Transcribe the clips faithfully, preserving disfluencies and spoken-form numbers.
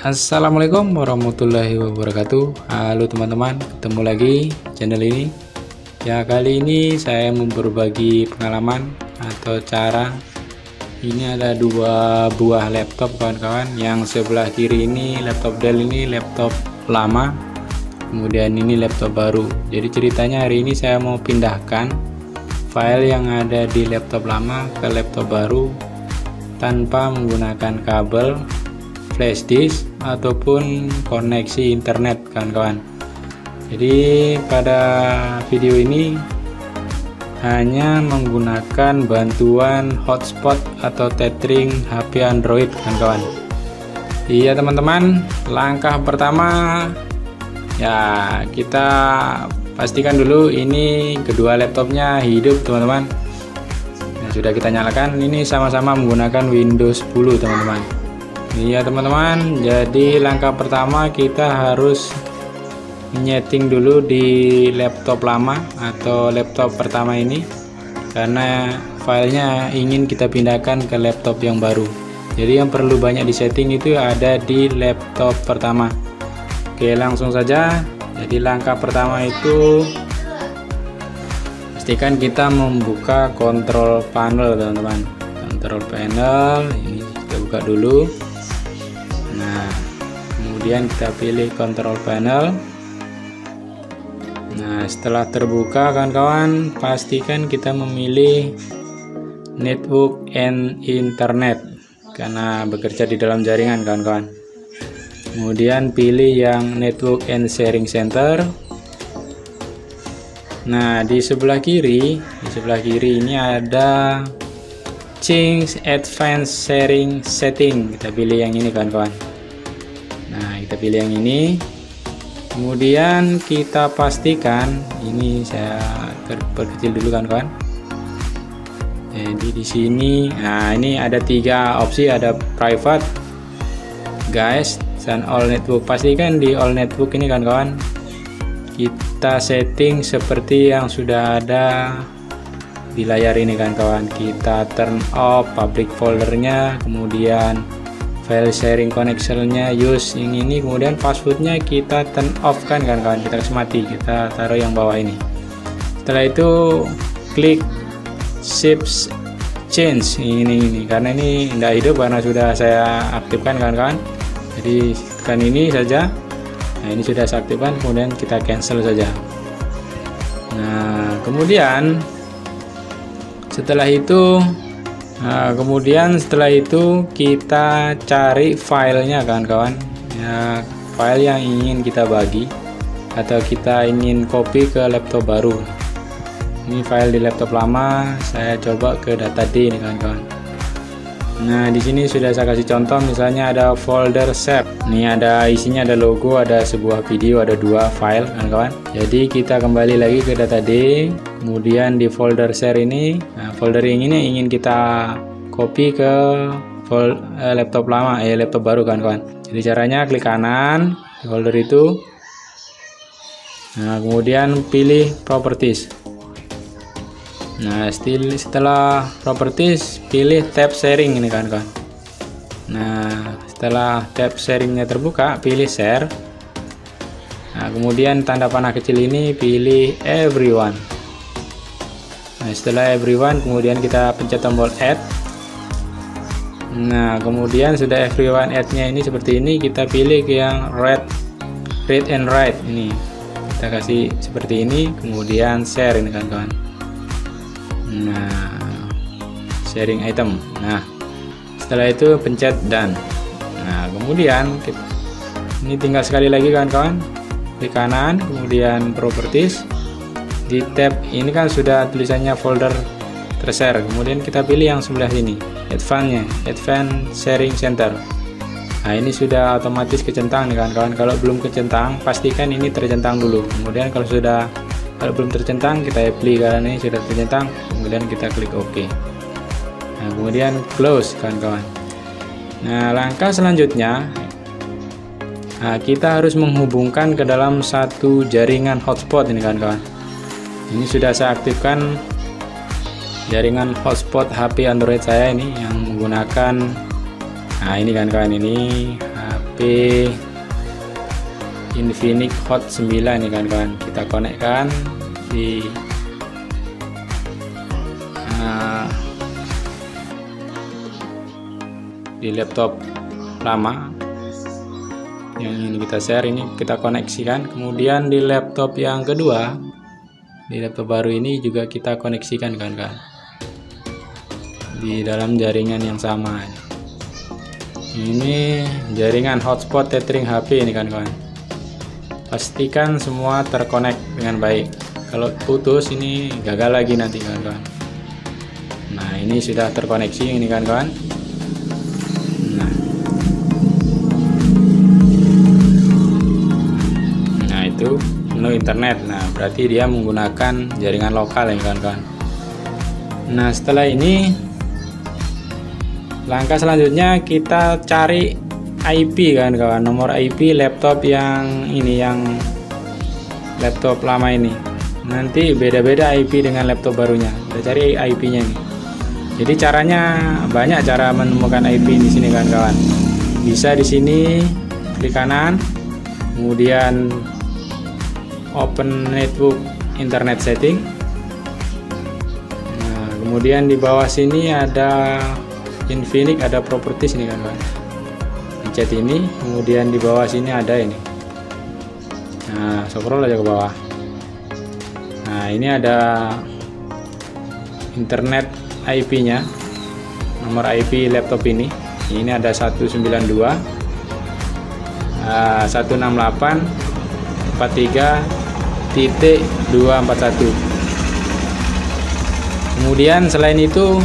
Assalamualaikum warahmatullahi wabarakatuh. Halo teman-teman, ketemu lagi channel ini. Ya, kali ini saya mau berbagi pengalaman atau cara. Ini ada dua buah laptop kawan-kawan. Yang sebelah kiri ini laptop Dell, ini laptop lama, kemudian ini laptop baru. Jadi ceritanya hari ini saya mau pindahkan file yang ada di laptop lama ke laptop baru tanpa menggunakan kabel, flash disk ataupun koneksi internet kawan-kawan. Jadi pada video ini hanya menggunakan bantuan hotspot atau tethering H P Android kawan-kawan. Iya teman-teman, langkah pertama ya kita pastikan dulu ini kedua laptopnya hidup teman-teman. Nah, sudah kita nyalakan, ini sama-sama menggunakan Windows sepuluh teman-teman. Iya teman-teman, jadi langkah pertama kita harus menyeting dulu di laptop lama atau laptop pertama ini, karena filenya ingin kita pindahkan ke laptop yang baru. Jadi yang perlu banyak disetting itu ada di laptop pertama. Oke, langsung saja. Jadi langkah pertama itu pastikan kita membuka control panel teman-teman. Control panel ini kita buka dulu. Nah, kemudian kita pilih control panel. Nah, setelah terbuka kawan-kawan, pastikan kita memilih network and internet karena bekerja di dalam jaringan kawan-kawan. Kemudian pilih yang network and sharing center. Nah, di sebelah kiri, di sebelah kiri ini ada change advanced sharing setting. Kita pilih yang ini kawan-kawan. Nah, kita pilih yang ini. Kemudian kita pastikan, ini saya perkecil dulu kawan-kawan. Jadi di sini, nah ini ada tiga opsi, ada private, guys, dan all network. Pastikan di all network ini kawan-kawan kita setting seperti yang sudah ada di layar ini kawan-kawan. Kita turn off public foldernya, kemudian file sharing connectionnya use yang ini, kemudian passwordnya kita turn off kan kawan-kawan, kita kasih mati, kita taruh yang bawah ini. Setelah itu klik shift change ini ini karena ini tidak hidup karena sudah saya aktifkan kawan-kawan. Jadi tekan ini saja. Nah, ini sudah saya aktifkan, kemudian kita cancel saja. Nah, kemudian setelah itu Nah, kemudian setelah itu kita cari filenya kawan-kawan, ya, file yang ingin kita bagi atau kita ingin copy ke laptop baru. Ini file di laptop lama, saya coba ke data D ini kawan-kawan. Nah, di sini sudah saya kasih contoh, misalnya ada folder save. Ini ada isinya, ada logo, ada sebuah video, ada dua file kawan-kawan. Jadi kita kembali lagi ke data D. Kemudian di folder share ini, nah, folder yang ini ingin kita copy ke folder, eh, laptop lama, eh laptop baru kawan-kawan. Jadi caranya klik kanan di folder itu. Nah, kemudian pilih properties. Nah, setelah properties pilih tab sharing ini kawan-kawan. Nah, setelah tab sharingnya terbuka, pilih share. Nah, kemudian tanda panah kecil ini pilih everyone. Nah, setelah everyone, kemudian kita pencet tombol add. Nah, kemudian sudah everyone add-nya ini seperti ini, kita pilih ke yang read, read and write ini. Kita kasih seperti ini, kemudian share ini kawan-kawan. Nah, sharing item. Nah, setelah itu pencet done. Nah, kemudian kita, ini tinggal sekali lagi kawan-kawan, klik kanan, kemudian properties. Di tab ini kan sudah tulisannya folder tershare, kemudian kita pilih yang sebelah sini, advance-nya, advanced sharing center. Nah, ini sudah otomatis kecentang nih kawan-kawan. Kalau belum kecentang, pastikan ini tercentang dulu. Kemudian kalau sudah kalau belum tercentang, kita apply karena ini sudah tercentang, kemudian kita klik OK. Nah, kemudian close kawan-kawan. Nah, langkah selanjutnya, nah, kita harus menghubungkan ke dalam satu jaringan hotspot ini kawan-kawan. Ini sudah saya aktifkan jaringan hotspot H P Android saya ini yang menggunakan, nah ini kawan-kawan, ini H P P Infinix Hot sembilan nih kawan-kawan. Kita konekkan di uh, di laptop lama yang ini kita share, ini kita koneksikan. Kemudian di laptop yang kedua, di laptop baru ini juga kita koneksikan kawan-kawan di dalam jaringan yang sama. Ini jaringan hotspot tethering H P ini kawan-kawan. Pastikan semua terkonek dengan baik. Kalau putus ini gagal lagi nanti kawan-kawan. Nah, ini sudah terkoneksi ini kawan-kawan. Nah. Nah, itu menu internet. Nah, berarti dia menggunakan jaringan lokal ya kawan-kawan. Nah, setelah ini langkah selanjutnya kita cari I P kawan-kawan, nomor I P laptop yang ini, yang laptop lama ini. Nanti beda-beda I P dengan laptop barunya. Kita cari I P-nya ini. Jadi caranya banyak cara menemukan I P di sini kawan-kawan. Bisa di sini klik kanan, kemudian open network internet setting. Nah, kemudian di bawah sini ada Infinix, ada properties ini kawan-kawan. Chat ini, kemudian di bawah sini ada ini. Nah, scroll aja ke bawah. Nah, ini ada internet I P-nya, nomor I P laptop ini. Ini ada seratus sembilan puluh dua uh, seratus enam puluh delapan empat puluh tiga titik dua empat satu. Kemudian selain itu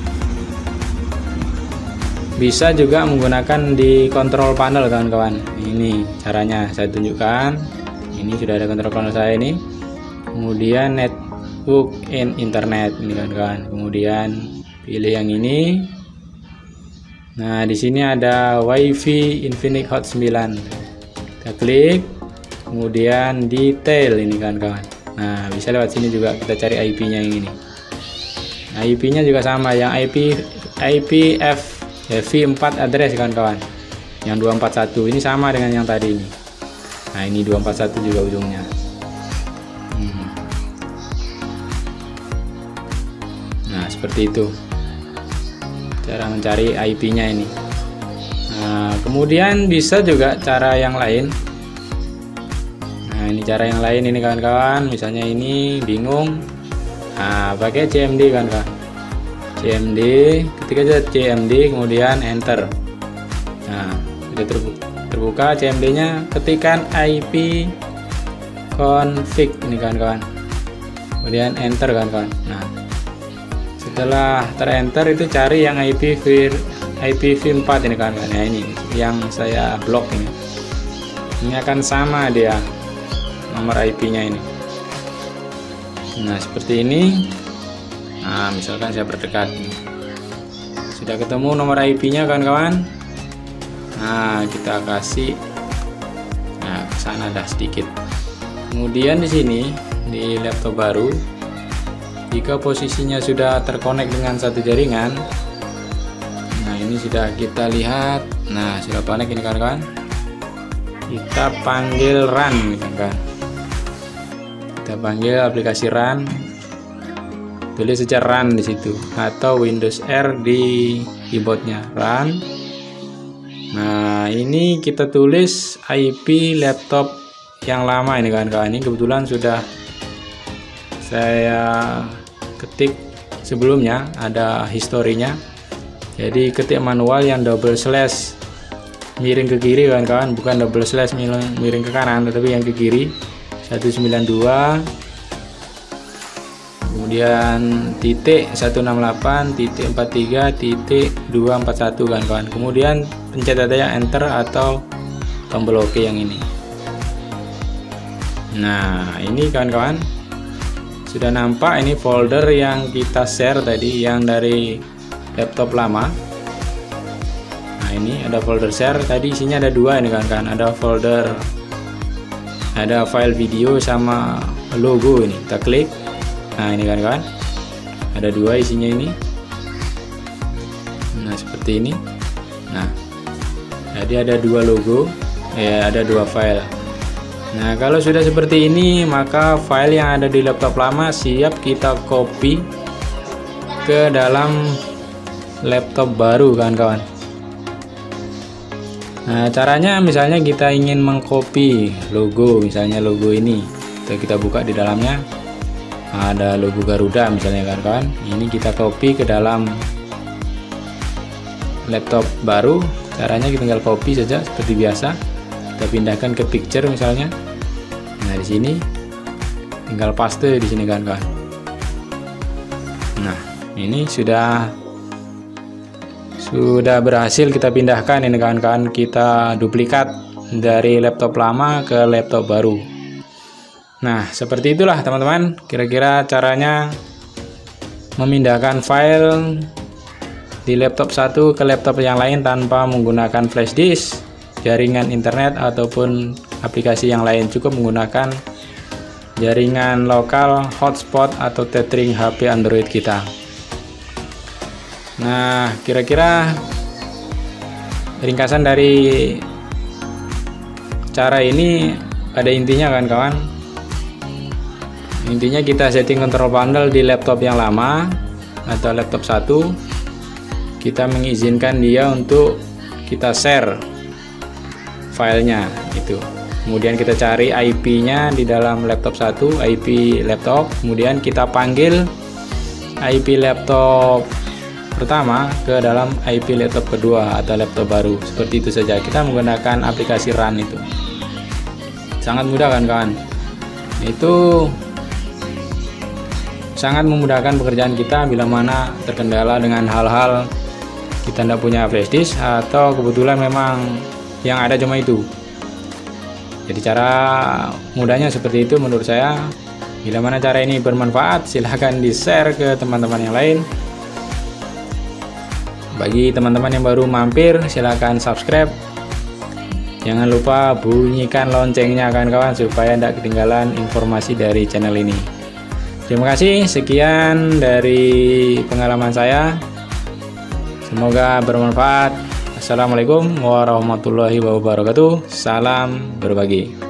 bisa juga menggunakan di control panel kawan-kawan. Ini caranya saya tunjukkan. Ini sudah ada control panel saya ini. Kemudian network and internet ini kawan-kawan. Kemudian pilih yang ini. Nah, di sini ada WiFi Infinix Hot sembilan. Kita klik. Kemudian detail ini kawan-kawan. Nah, bisa lewat sini juga kita cari I P-nya yang ini. I P-nya juga sama, yang I P I P F V empat address kawan-kawan, yang dua empat satu ini sama dengan yang tadi ini. Nah, ini dua empat satu juga ujungnya. hmm. Nah, seperti itu cara mencari I P-nya ini. Nah, kemudian bisa juga cara yang lain. Nah, ini cara yang lain ini kawan-kawan. Misalnya ini bingung, nah pakai C M D kawan-kawan. C M D, ketika aja C M D kemudian enter. Nah, sudah terbuka C M D-nya, ketikkan I P config ini kawan-kawan. Kemudian enter kawan-kawan. Nah, setelah terenter itu cari yang I P v I P v empat ini kawan-kawan. Nah, ini yang saya blok ini. Ini akan sama dia nomor I P-nya ini. Nah, seperti ini. Nah, misalkan saya perdekat, sudah ketemu nomor I P-nya kawan-kawan. Nah, kita kasih, nah ke sana dah sedikit. Kemudian di sini di laptop baru, jika posisinya sudah terkonek dengan satu jaringan, nah ini sudah kita lihat. Nah, sudah connect ini kawan-kawan. Kita panggil run ini kawan-kawan. Kita panggil aplikasi run. Tulis saja run di situ, atau Windows R di keyboardnya run. Nah, ini kita tulis I P laptop yang lama ini kawan-kawan. Ini kebetulan sudah saya ketik sebelumnya, ada historinya. Jadi ketik manual yang double slash miring ke kiri kawan-kawan, bukan double slash miring ke kanan, tetapi yang ke kiri. Seratus sembilan puluh dua kemudian titik seratus enam puluh delapan titik empat puluh tiga titik dua empat satu kawan-kawan. Kemudian pencet aja enter atau tombol OK yang ini. Nah, ini kawan-kawan sudah nampak ini folder yang kita share tadi, yang dari laptop lama. Nah, ini ada folder share tadi, isinya ada dua ini kawan-kawan. Ada folder, ada file video sama logo ini. Kita klik. Nah, ini kawan-kawan, ada dua isinya ini. Nah, seperti ini. Nah, Jadi ada dua logo, ya ada dua file. Nah, kalau sudah seperti ini, maka file yang ada di laptop lama siap kita copy ke dalam laptop baru, kawan-kawan. Nah, caranya misalnya kita ingin mengcopy logo, misalnya logo ini, atau kita buka di dalamnya ada logo Garuda misalnya, kawan-kawan. Ini kita copy ke dalam laptop baru. Caranya kita tinggal copy saja seperti biasa. Kita pindahkan ke picture misalnya. Nah, di sini tinggal paste di sini, kawan-kawan. Nah, ini sudah sudah berhasil kita pindahkan ini, kawan-kawan. Kita duplikat dari laptop lama ke laptop baru. Nah, seperti itulah teman-teman, kira-kira caranya memindahkan file di laptop satu ke laptop yang lain tanpa menggunakan flash disk, jaringan internet, ataupun aplikasi yang lain. Cukup menggunakan jaringan lokal, hotspot, atau tethering H P Android kita. Nah, kira-kira ringkasan dari cara ini ada intinya, kan kawan. Intinya kita setting control panel di laptop yang lama atau laptop satu. Kita mengizinkan dia untuk kita share filenya itu. Kemudian kita cari I P-nya di dalam laptop satu, I P laptop. Kemudian kita panggil I P laptop pertama ke dalam I P laptop kedua atau laptop baru. Seperti itu saja. Kita menggunakan aplikasi run itu. Sangat mudah, kan kawan. Itu sangat memudahkan pekerjaan kita bila mana terkendala dengan hal-hal kita tidak punya flash disk atau kebetulan memang yang ada cuma itu. Jadi cara mudahnya seperti itu menurut saya. Bila mana cara ini bermanfaat, silahkan di share ke teman-teman yang lain. Bagi teman-teman yang baru mampir, silahkan subscribe. Jangan lupa bunyikan loncengnya, kawan-kawan, supaya tidak ketinggalan informasi dari channel ini. Terima kasih, sekian dari pengalaman saya. Semoga bermanfaat. Assalamualaikum warahmatullahi wabarakatuh. Salam berbagi.